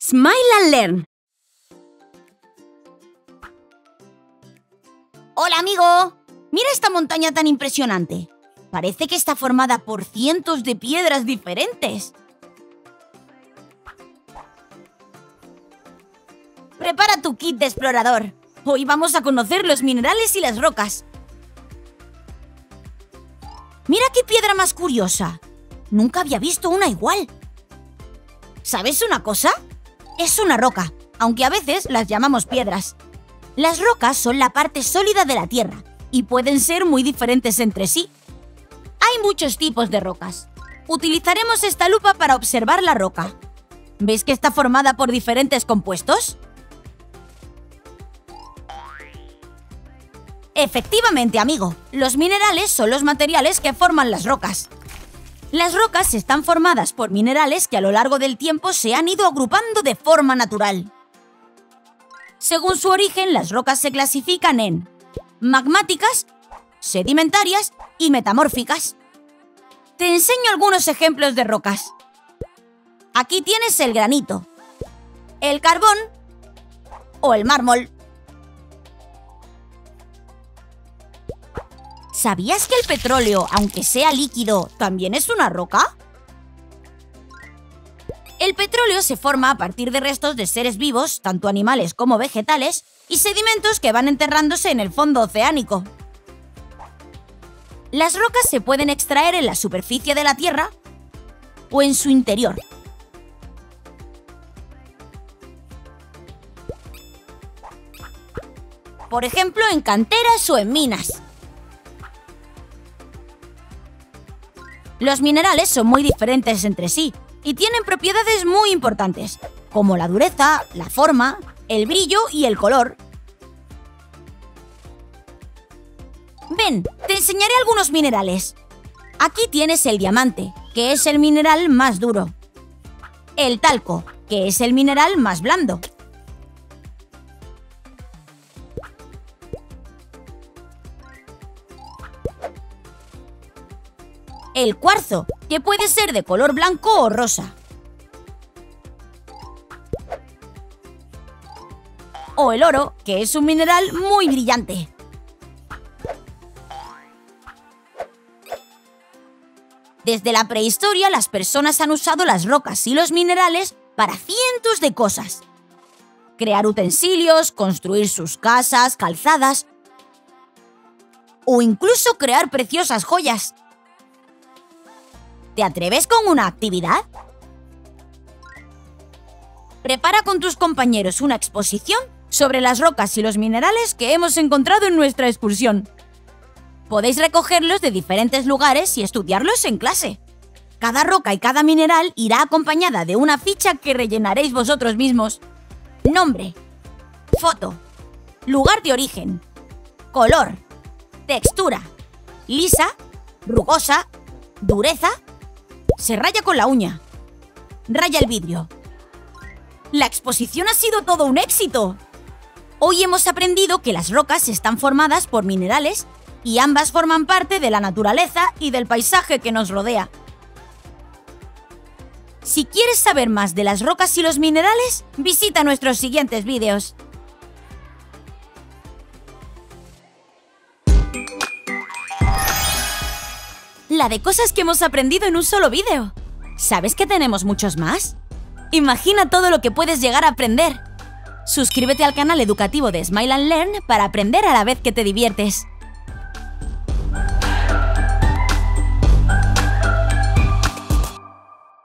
Smile and Learn. ¡Hola, amigo! Mira esta montaña tan impresionante. Parece que está formada por cientos de piedras diferentes. Prepara tu kit de explorador. Hoy vamos a conocer los minerales y las rocas. Mira qué piedra más curiosa. Nunca había visto una igual. ¿Sabes una cosa? Es una roca, aunque a veces las llamamos piedras. Las rocas son la parte sólida de la Tierra y pueden ser muy diferentes entre sí. Hay muchos tipos de rocas. Utilizaremos esta lupa para observar la roca. ¿Ves que está formada por diferentes compuestos? Efectivamente, amigo, los minerales son los materiales que forman las rocas. Las rocas están formadas por minerales que a lo largo del tiempo se han ido agrupando de forma natural. Según su origen, las rocas se clasifican en magmáticas, sedimentarias y metamórficas. Te enseño algunos ejemplos de rocas. Aquí tienes el granito, el carbón o el mármol. ¿Sabías que el petróleo, aunque sea líquido, también es una roca? El petróleo se forma a partir de restos de seres vivos, tanto animales como vegetales, y sedimentos que van enterrándose en el fondo oceánico. Las rocas se pueden extraer en la superficie de la Tierra o en su interior. Por ejemplo, en canteras o en minas. Los minerales son muy diferentes entre sí y tienen propiedades muy importantes, como la dureza, la forma, el brillo y el color. Ven, te enseñaré algunos minerales. Aquí tienes el diamante, que es el mineral más duro. El talco, que es el mineral más blando. El cuarzo, que puede ser de color blanco o rosa. O el oro, que es un mineral muy brillante. Desde la prehistoria, las personas han usado las rocas y los minerales para cientos de cosas. Crear utensilios, construir sus casas, calzadas o incluso crear preciosas joyas. ¿Te atreves con una actividad? Prepara con tus compañeros una exposición sobre las rocas y los minerales que hemos encontrado en nuestra excursión. Podéis recogerlos de diferentes lugares y estudiarlos en clase. Cada roca y cada mineral irá acompañada de una ficha que rellenaréis vosotros mismos. Nombre, foto, lugar de origen, color, textura, lisa, rugosa, dureza. Se raya con la uña. Raya el vidrio. La exposición ha sido todo un éxito. Hoy hemos aprendido que las rocas están formadas por minerales y ambas forman parte de la naturaleza y del paisaje que nos rodea. Si quieres saber más de las rocas y los minerales, visita nuestros siguientes vídeos. La de cosas que hemos aprendido en un solo vídeo. ¿Sabes que tenemos muchos más? Imagina todo lo que puedes llegar a aprender. Suscríbete al canal educativo de Smile and Learn para aprender a la vez que te diviertes.